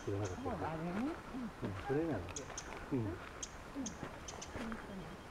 知らなかった。 そうだね。 それなの。うん。